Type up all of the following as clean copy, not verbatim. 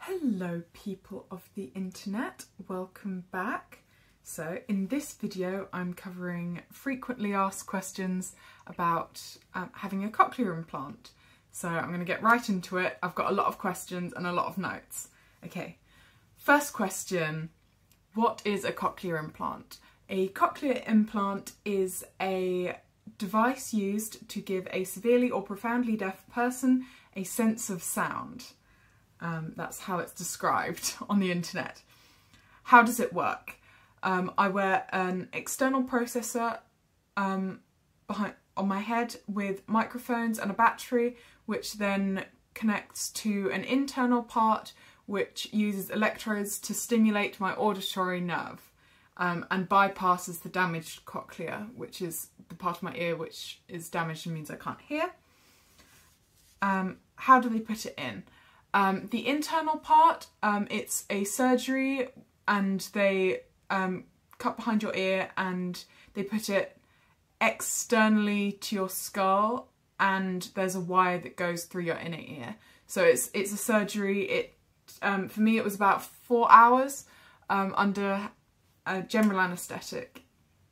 Hello people of the internet, welcome back. So in this video I'm covering frequently asked questions about having a cochlear implant. So I'm going to get right into it. I've got a lot of questions and a lot of notes. Okay, first question, what is a cochlear implant? A cochlear implant is a device used to give a severely or profoundly deaf person a sense of sound. That's how it's described on the internet. How does it work? I wear an external processor on my head with microphones and a battery, which then connects to an internal part which uses electrodes to stimulate my auditory nerve and bypasses the damaged cochlea, which is the part of my ear which is damaged and means I can't hear. How do they put it in? The internal part, it's a surgery and they cut behind your ear and they put it externally to your skull, and there's a wire that goes through your inner ear. So it's a surgery. For me it was about 4 hours under a general anaesthetic.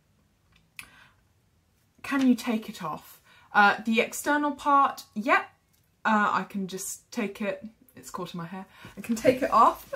Can you take it off? The external part, yep, I can just take it. It's caught in my hair. I can take it off.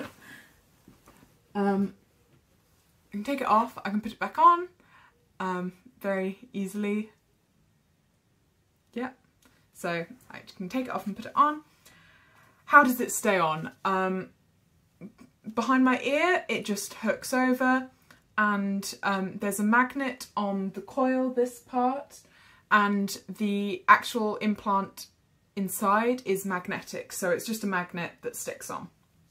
I can take it off. I can put it back on very easily. Yeah. So I can take it off and put it on. How does it stay on? Behind my ear, it just hooks over, and there's a magnet on the coil, this part, and the actual implant inside is magnetic, so it's just a magnet that sticks on.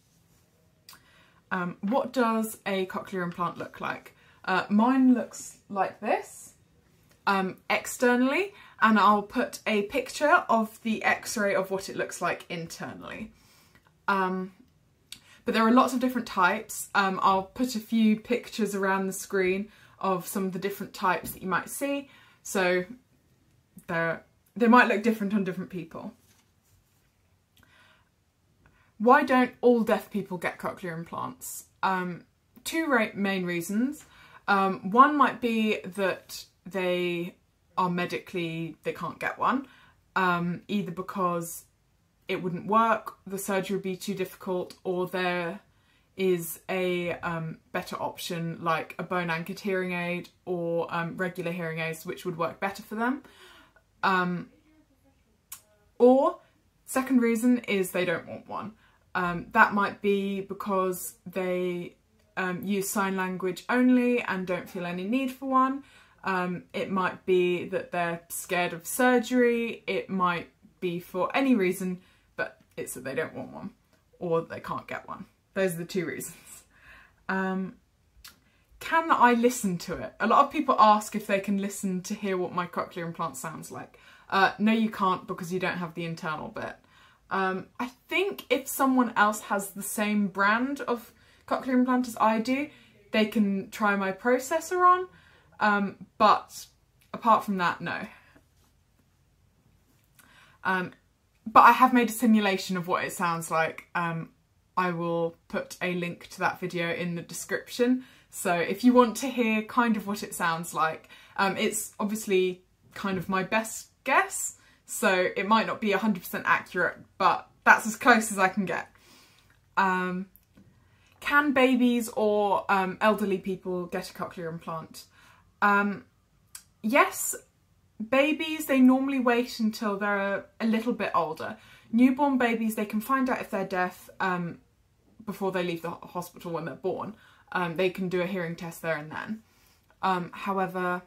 What does a cochlear implant look like? Mine looks like this externally, and I'll put a picture of the x-ray of what it looks like internally. But there are lots of different types. I'll put a few pictures around the screen of some of the different types that you might see, so they might look different on different people. Why don't all deaf people get cochlear implants? Two main reasons. One might be that they can't get one, either because it wouldn't work, the surgery would be too difficult, or there is a better option like a bone anchored hearing aid or regular hearing aids, which would work better for them. Or second reason is they don't want one. That might be because they use sign language only and don't feel any need for one. It might be that they're scared of surgery. It might be for any reason, but it's that they don't want one or they can't get one. Those are the two reasons. Can I listen to it? A lot of people ask if they can listen to hear what my cochlear implant sounds like. No, you can't, because you don't have the internal bit. I think if someone else has the same brand of cochlear implant as I do, they can try my processor on, but apart from that, no. But I have made a simulation of what it sounds like. I will put a link to that video in the description, so if you want to hear kind of what it sounds like, it's obviously kind of my best guess, so it might not be 100% accurate, but that's as close as I can get. Can babies or elderly people get a cochlear implant? Yes, babies, they normally wait until they're a little bit older. Newborn babies, they can find out if they're deaf before they leave the hospital when they're born. They can do a hearing test there and then. However,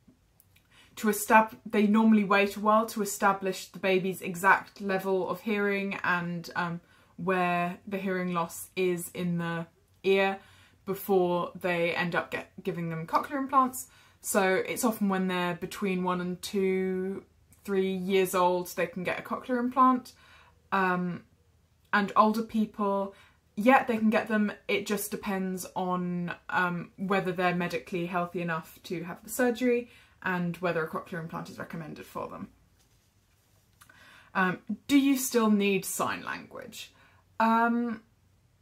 they normally wait a while to establish the baby's exact level of hearing and where the hearing loss is in the ear before they end up giving them cochlear implants. So it's often when they're between 1 and 2, 3 years old they can get a cochlear implant. And older people, yeah, they can get them. It just depends on whether they're medically healthy enough to have the surgery and whether a cochlear implant is recommended for them. Do you still need sign language?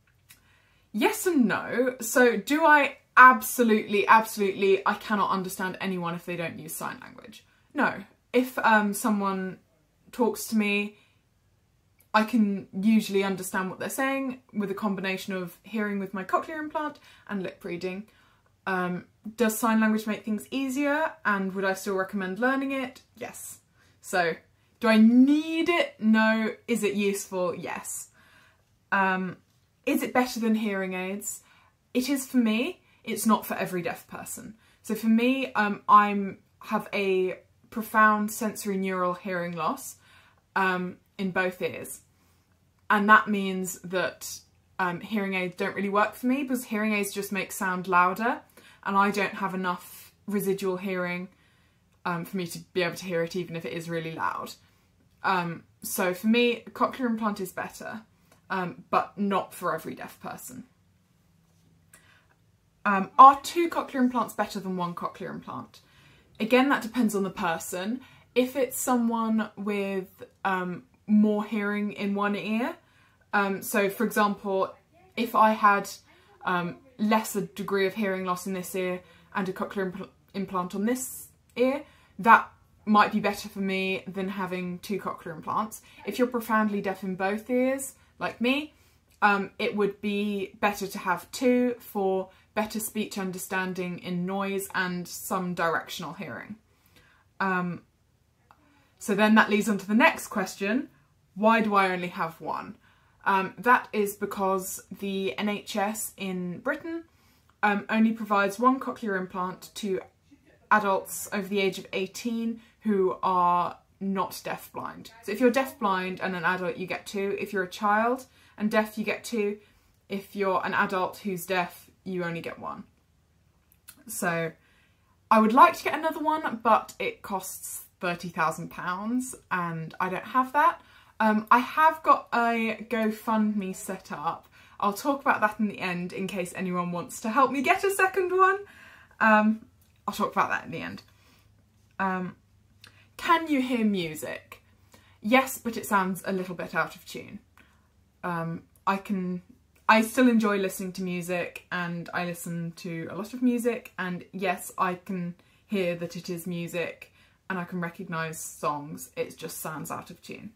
Yes and no. So do I absolutely, I cannot understand anyone if they don't use sign language? No. If someone talks to me, I can usually understand what they're saying with a combination of hearing with my cochlear implant and lip reading. Does sign language make things easier, and would I still recommend learning it? Yes. So, do I need it? No. Is it useful? Yes. Is it better than hearing aids? It is for me. It's not for every deaf person. So for me, I have a profound sensory neural hearing loss in both ears. And that means that hearing aids don't really work for me, because hearing aids just make sound louder, and I don't have enough residual hearing for me to be able to hear it even if it is really loud. So for me, a cochlear implant is better, but not for every deaf person. Are 2 cochlear implants better than 1 cochlear implant? Again, that depends on the person. If it's someone with more hearing in one ear, so for example, if I had lesser degree of hearing loss in this ear and a cochlear implant on this ear, that might be better for me than having 2 cochlear implants. If you're profoundly deaf in both ears, like me, it would be better to have 2 for better speech understanding in noise and some directional hearing. So then that leads on to the next question: why do I only have 1? That is because the NHS in Britain only provides 1 cochlear implant to adults over the age of 18 who are not deafblind. So if you're deafblind and an adult, you get 2. If you're a child and deaf, you get 2. If you're an adult who's deaf, you only get 1. So I would like to get another one, but it costs £30,000 and I don't have that. I have got a GoFundMe set up. I'll talk about that in the end in case anyone wants to help me get a second one. I'll talk about that in the end. Can you hear music? Yes, but it sounds a little bit out of tune. I still enjoy listening to music, and I listen to a lot of music, and yes, I can hear that it is music and I can recognise songs. It just sounds out of tune.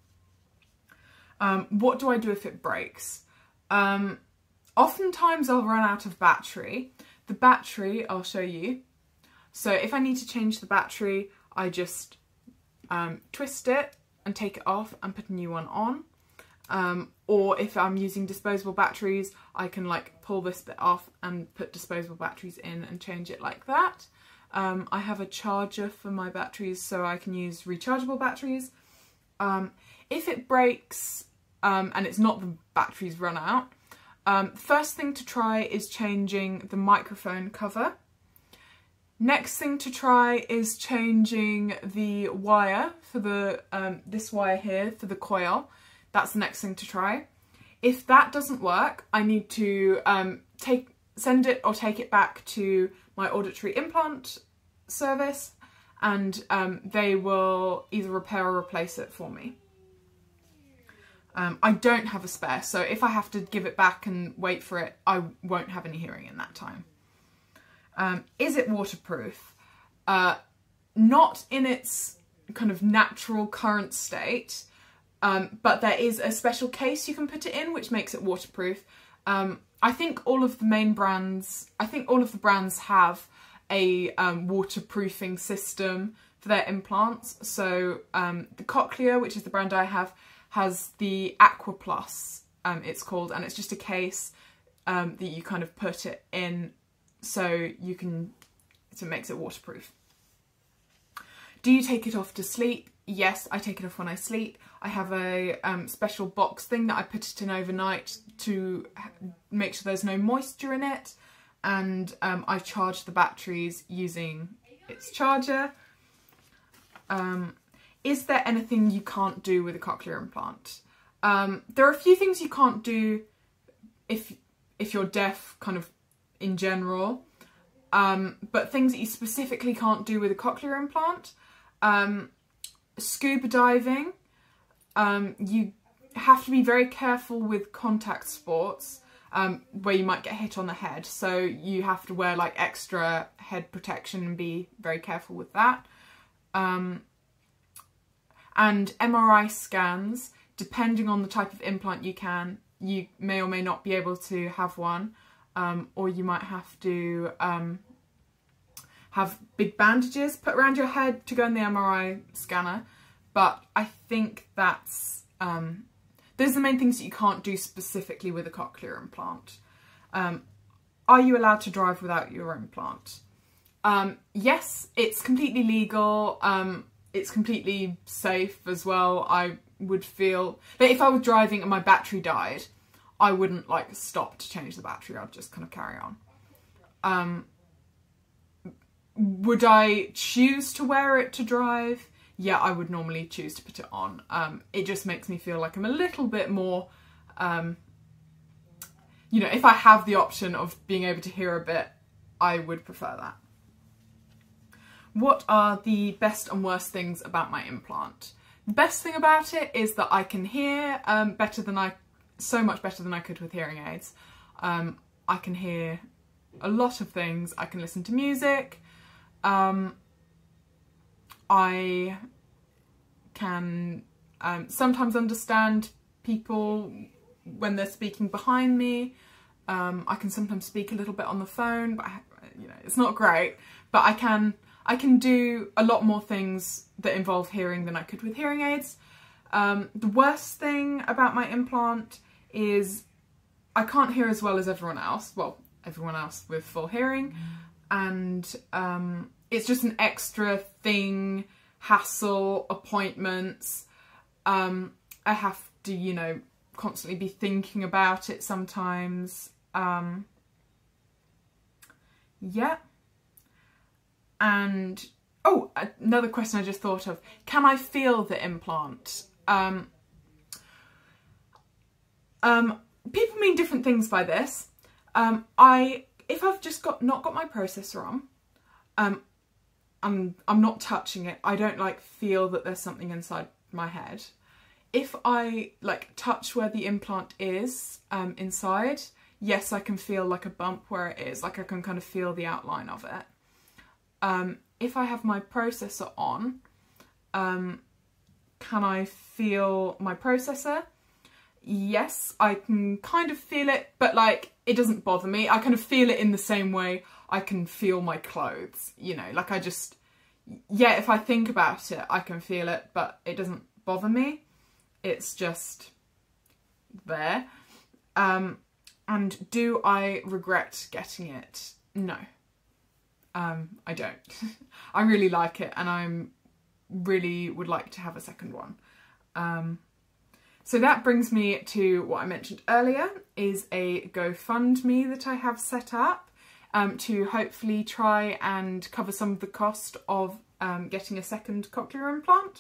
What do I do if it breaks? Oftentimes I'll run out of battery. The battery, I'll show you. So if I need to change the battery, I just twist it and take it off and put a new one on. Or if I'm using disposable batteries, I can like pull this bit off and put disposable batteries in and change it like that. I have a charger for my batteries, so I can use rechargeable batteries. If it breaks and it's not the batteries run out, first thing to try is changing the microphone cover. Next thing to try is changing the wire for the this wire here for the coil. That's the next thing to try. If that doesn't work, I need to send it or take it back to my auditory implant service, and they will either repair or replace it for me. I don't have a spare, so if I have to give it back and wait for it, I won't have any hearing in that time. Is it waterproof? Not in its kind of natural current state, but there is a special case you can put it in which makes it waterproof. I think all of the main brands, all of the brands have a waterproofing system for their implants. So the Cochlear, which is the brand I have, has the Aqua Plus, it's called, and it's just a case that you kind of put it in so you can, so it makes it waterproof. Do you take it off to sleep? Yes, I take it off when I sleep. I have a special box thing that I put it in overnight to make sure there's no moisture in it, and I charge the batteries using its charger. Is there anything you can't do with a cochlear implant? There are a few things you can't do if you're deaf, kind of in general, but things that you specifically can't do with a cochlear implant. Scuba diving, you have to be very careful with contact sports, where you might get hit on the head. So you have to wear like extra head protection and be very careful with that. And MRI scans, depending on the type of implant you may or may not be able to have one, or you might have to have big bandages put around your head to go in the MRI scanner. But I think that's, those are the main things that you can't do specifically with a cochlear implant. Are you allowed to drive without your implant? Yes, it's completely legal. It's completely safe as well. I would feel that if I was driving and my battery died, I wouldn't like stop to change the battery. I'd just kind of carry on. Would I choose to wear it to drive? Yeah, I would normally choose to put it on. It just makes me feel like I'm a little bit more, you know, if I have the option of being able to hear a bit, I would prefer that. What are the best and worst things about my implant? The best thing about it is that I can hear so much better than I could with hearing aids. I can hear a lot of things. I can listen to music. I can sometimes understand people when they're speaking behind me. I can sometimes speak a little bit on the phone, but you know, it's not great. But I can do a lot more things that involve hearing than I could with hearing aids. The worst thing about my implant is I can't hear as well as everyone else. Well, everyone else with full hearing, and it's just an extra thing, hassle, appointments. I have to, you know, constantly be thinking about it sometimes. Yeah. And, oh, another question I just thought of. Can I feel the implant? People mean different things by this. If I've just not got my processor on, I'm not touching it. I don't like feel that there's something inside my head. If I like touch where the implant is inside, yes, I can feel like a bump where it is. Like I can kind of feel the outline of it. If I have my processor on, can I feel my processor? Yes, I can kind of feel it, but like it doesn't bother me. I kind of feel it in the same way I can feel my clothes, you know, like I just, yeah, if I think about it, I can feel it, but it doesn't bother me. It's just there. And do I regret getting it? No, I don't. I really like it, and I'm really would like to have a second one. So that brings me to what I mentioned earlier, is a GoFundMe that I have set up to hopefully try and cover some of the cost of getting a second cochlear implant.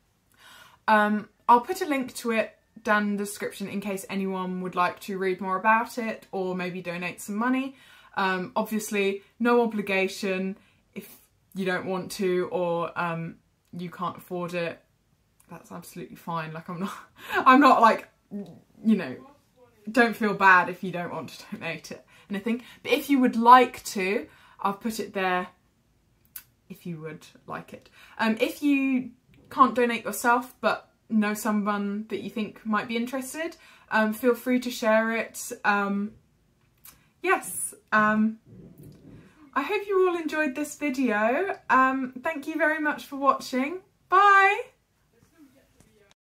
I'll put a link to it down in the description in case anyone would like to read more about it or maybe donate some money. Obviously, no obligation. If you don't want to, or you can't afford it, that's absolutely fine. Like I'm not like, you know, don't feel bad if you don't want to donate it, anything. But if you would like to, I've put it there if you would like it. If you can't donate yourself but know someone that you think might be interested, feel free to share it. Yes, I hope you all enjoyed this video. Thank you very much for watching. Bye!